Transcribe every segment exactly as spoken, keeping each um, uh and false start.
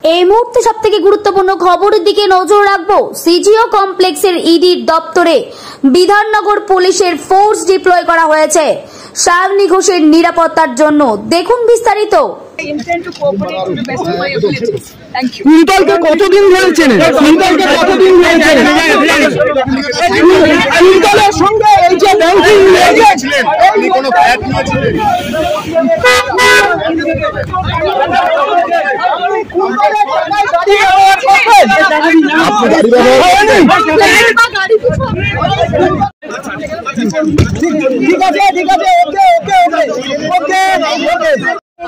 এই মুহূর্তে সবথেকে গুরুত্বপূর্ণ খবরের দিকে নজর রাখবো। সিজিও কমপ্লেক্সের ইডির দপ্তরে বিধাননগর পুলিশের ফোর্স ডিপ্লয় করা হয়েছে সায়নী ঘোষের নিরাপত্তার জন্য। দেখুন বিস্তারিত। কুন্তলকে কতদিন ধরে চেনেন? কুন্তলকে কতদিন ধরে চেনেন? কুন্তলের সঙ্গে এই যে ব্যাংকিং ছিলেন, আপনি কোনো ফ্ল্যাট নিয়েছিলেন? আপনি গাড়ি ব্যবহার ঠিক আছে, ঠিক আছে, ওকে ওকে ওকে ওকে ওকে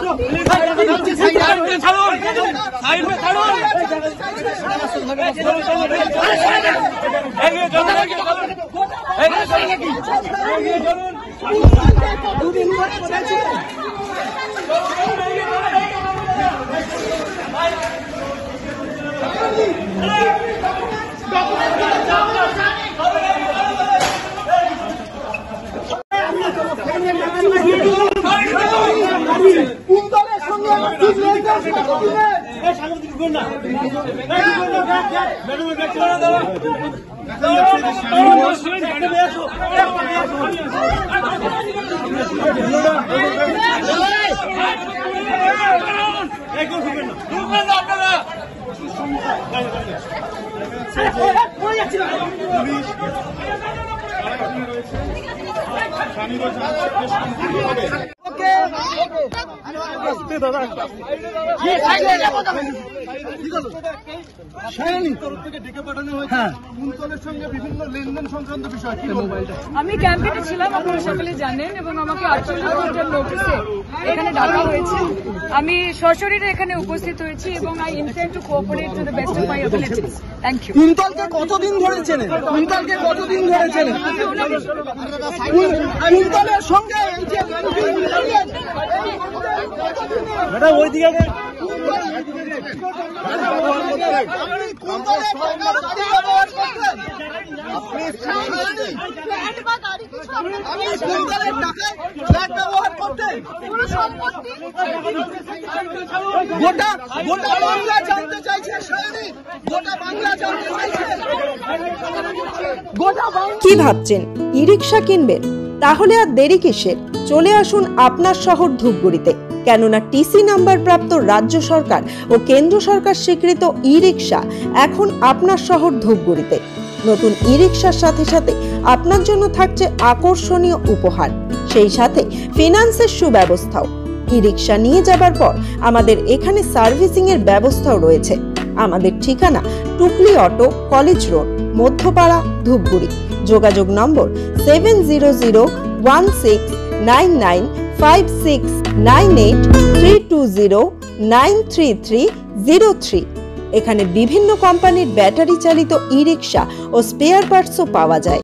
আমি ক্যাম্পেনে ছিলাম, আপনারা সকলে জানেন, এবং আমাকে আটচল্লিশ ঘন্টার নোটিসে এখানে ডাকা হয়েছে। আমি সশরীরে এখানে উপস্থিত হয়েছি এবং I intend to cooperate to the best of my abilities. Thank you. কুন্তলকে কতদিন ধরে চেনেন? কুন্তলকে কতদিন ধরে চেনেন? কুন্তলের সঙ্গে এই যে ম্যাডাম ওই দিকে গোটা গোটা বাংলা জানতে চাইছে সায়নী, গোটা বাংলা জানতে চাইছে। কি ভাবছেন ই রিক্সা কিনবেন? তাহলে আর দেরি কিসের? চলে আসুন আপনার শহর ধূপগুড়িতে, কেননা টিসি নাম্বার প্রাপ্ত রাজ্য সরকার ও কেন্দ্র সরকার স্বীকৃত ই রিক্সা এখন আপনার শহর ধূপগুড়িতে। নতুন ই রিক্সার সাথে সাথে আপনার জন্য থাকছে আকর্ষণীয় উপহার, সেই সাথে ফিনান্সের সুব্যবস্থাও। ই রিক্সা নিয়ে যাবার পর আমাদের এখানে সার্ভিসিং এর ব্যবস্থাও রয়েছে। আমাদের ঠিকানা টুকলি auto, college road, Madhyapara, Dhupguri. যোগাযোগ number seven zero zero one six nine nine five six nine eight three two zero nine three three zero three. এখানে বিভিন্ন কোম্পানির ব্যাটারি চালিত ই রিক্সা ও স্পেয়ার পার্টসও পাওয়া যায়।